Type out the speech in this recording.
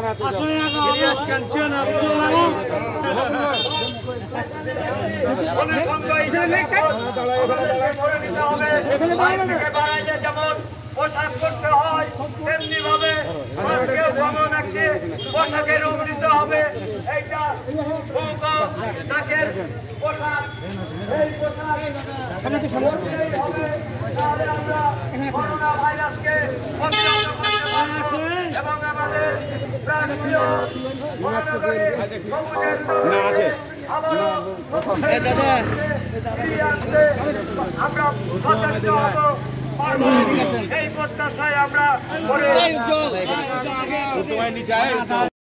পোশাক করতে হয় তেমনি ভাবে পোশাকের রূপ দিতে হবে। এইটা নাকের পোশাক, এই পোশাক করোনা ভাইরাসকে এবং আমাদের আমরা এই প্রত্যাশায় আমরা